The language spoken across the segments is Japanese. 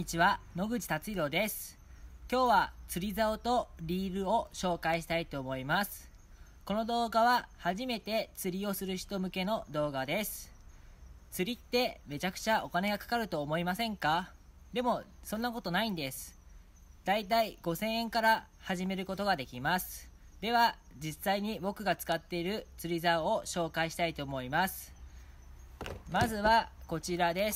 にちは、野口達弘です。今日は釣り竿とリールを紹介したいと思います。この動画は初めて釣りをする人向けの動画です。釣りってめちゃくちゃお金がかかると思いませんか？でもそんなことないんです。だいたい5000円から始めることができます。では実際に僕が使っている釣り竿を紹介したいと思います。まずはこちらです。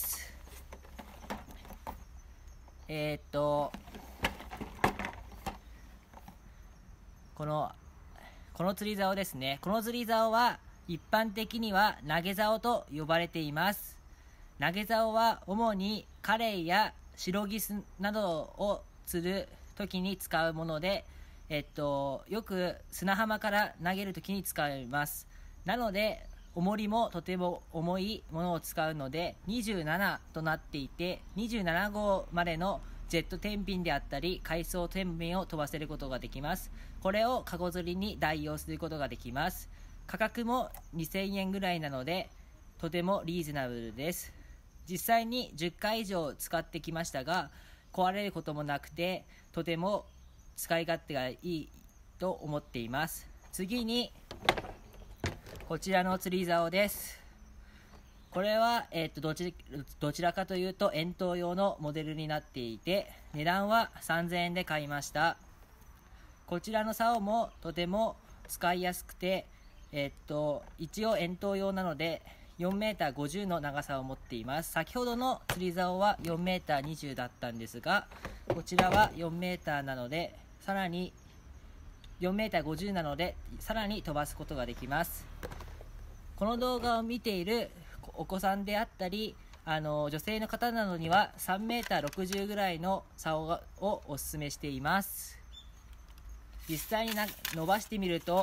この釣り竿ですね。この釣り竿は一般的には投げ竿と呼ばれています。投げ竿は主にカレイやシロギスなどを釣る時に使うもので、よく砂浜から投げる時に使います。なので重りもとても重いものを使うので27となっていて、27号までのジェット天秤であったり海藻天秤を飛ばせることができます。これをカゴ釣りに代用することができます。価格も2000円ぐらいなのでとてもリーズナブルです。実際に10回以上使ってきましたが壊れることもなくてとても使い勝手がいいと思っています。次にこちらの釣り竿です。これは、どちらかというと遠投用のモデルになっていて値段は3000円で買いました。こちらの竿もとても使いやすくて、一応遠投用なので 4m50 の長さを持っています。先ほどの釣り竿は 4m20 だったんですがこちらは 4m なのでさらに 4m50 なのでさらに飛ばすことができます。この動画を見ているお子さんであったり女性の方などには 3m60 ぐらいの竿をおすすめしています。実際に伸ばしてみると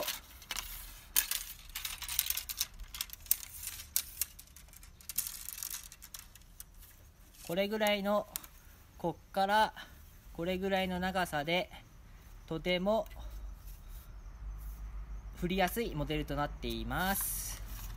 これぐらいのこっからこれぐらいの長さでとても振りやすいモデルとなっています。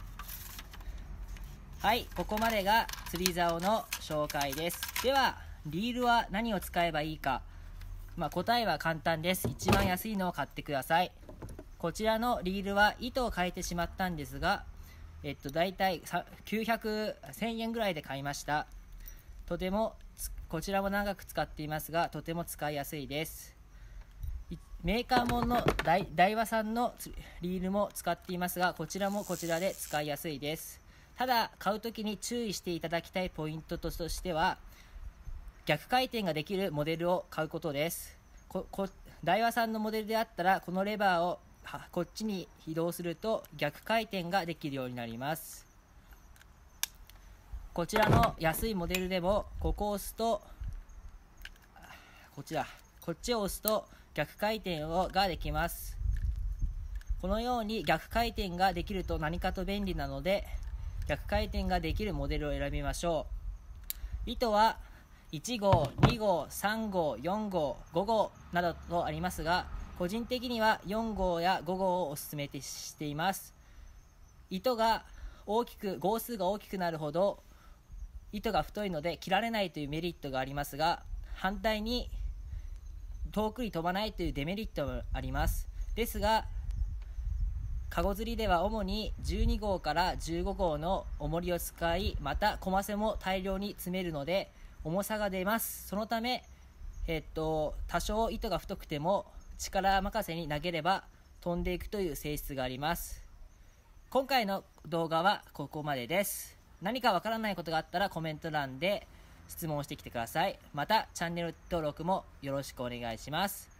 はい、ここまでが釣り竿の紹介です。ではリールは何を使えばいいか、答えは簡単です。一番安いのを買ってください。こちらのリールは糸を変えてしまったんですがだいたい1000円ぐらいで買いました。とてもこちらも長く使っていますがとても使いやすいです。メーカーものダイワさんのリールも使っていますがこちらもこちらで使いやすいです。ただ買うときに注意していただきたいポイントとしては逆回転ができるモデルを買うことです。ダイワさんのモデルであったらこのレバーをこっちに移動すると逆回転ができるようになります。こちらの安いモデルでもここを押すとこっちを押すと逆回転ができます。このように逆回転ができると何かと便利なので逆回転ができるモデルを選びましょう。糸は1号、2号、3号、4号、5号などとありますが個人的には4号や5号をおすすめしています。糸が号数が大きくなるほど糸が太いので切られないというメリットがありますが反対に遠くに飛ばないというデメリットもあります。ですがカゴ釣りでは主に12号から15号の重りを使いまたコマセも大量に詰めるので重さが出ます。そのため、多少糸が太くても力任せに投げれば飛んでいくという性質があります。今回の動画はここまでです。何かわからないことがあったらコメント欄で質問してきてください。またチャンネル登録もよろしくお願いします。